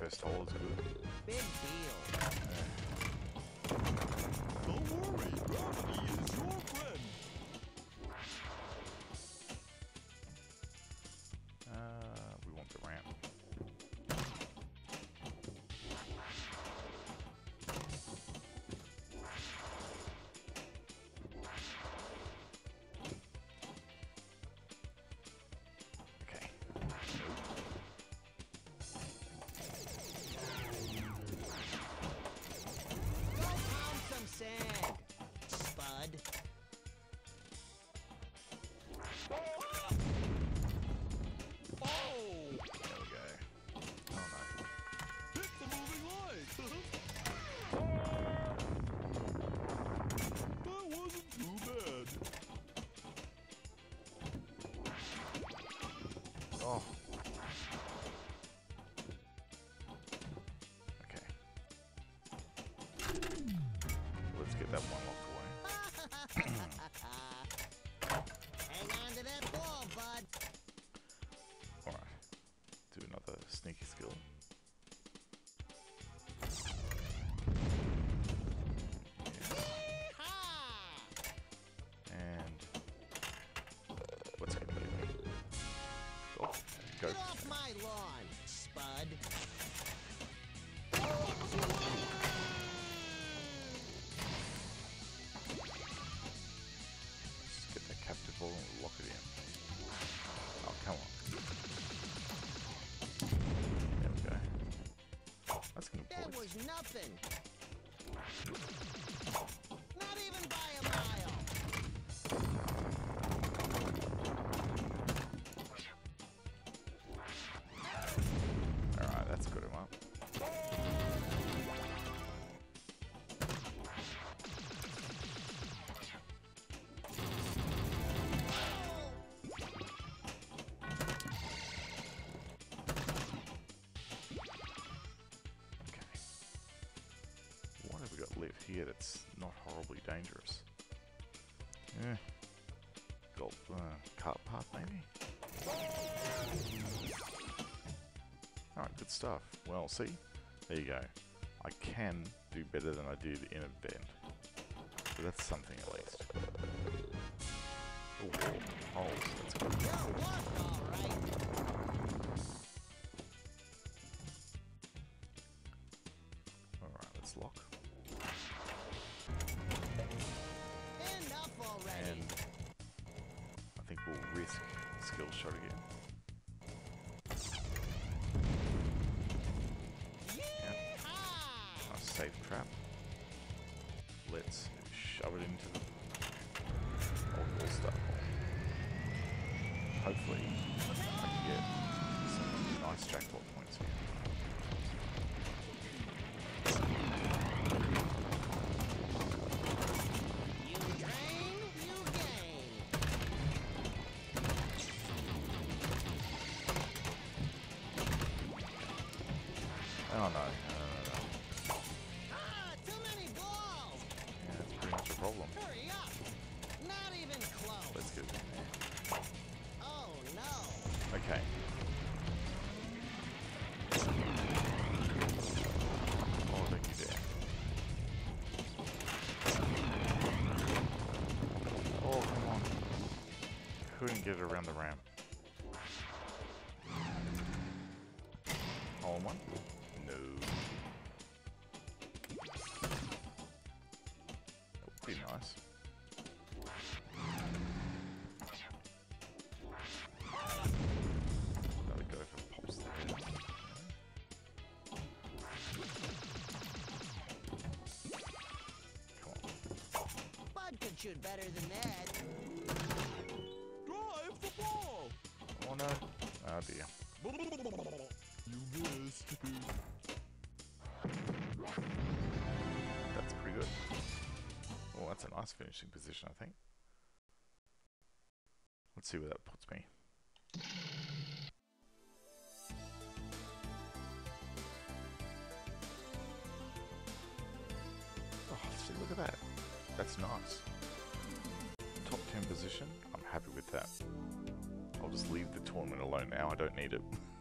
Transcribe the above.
first hole is good. Big deal. Don't worry, gravity is your friend. We want the ramp. Okay. Go pound some sand, Spud. Oh! There we go. Oh no. Hit the moving light! That wasn't too bad. Oh. Okay. Let's get that one locked away. Hang on to that ball, bud. Alright. Do another sneaky skill. Yeehaw! And what's gonna give me? Oh, go. Get off my lawn, Spud. Just get that captive ball and lock it in. Oh, come on. There we go. That's gonna That pull it. was nothing. Not even by a mile. Alright, that's good enough. Okay. What have we got left here that's not horribly dangerous? Yeah. Golf, cart path maybe? Alright, good stuff. Well, see? There you go. I can do better than I did in a bend. So that's something at least. Oh, holes. That's good. You'll work all right. Alright, let's lock. Enough already. And I think we'll risk skill shot again. Yeehaw! Nice safe trap. Let's shove it into the old all-star hole. Hopefully, I can get some nice jackpot points here. You drain, you gain. Oh no, no. Ah, too many balls. Yeah, that's pretty much a problem. Hurry up. Not even close. Let's get it in there. Oh no. Okay. Oh, thank you there. Oh, come on. Couldn't get it around the ramp. Hole in one? No. Oh, pretty nice. Another gopher pops the head. Come on. Bud could shoot better than that. Drive the ball! Oh no. Oh dear. You missed. That's pretty good. Oh, that's a nice finishing position, I think. Let's see where that puts me. Oh, see, look at that. That's nice. Top 10 position. I'm happy with that. I'll just leave the tournament alone now. I don't need it.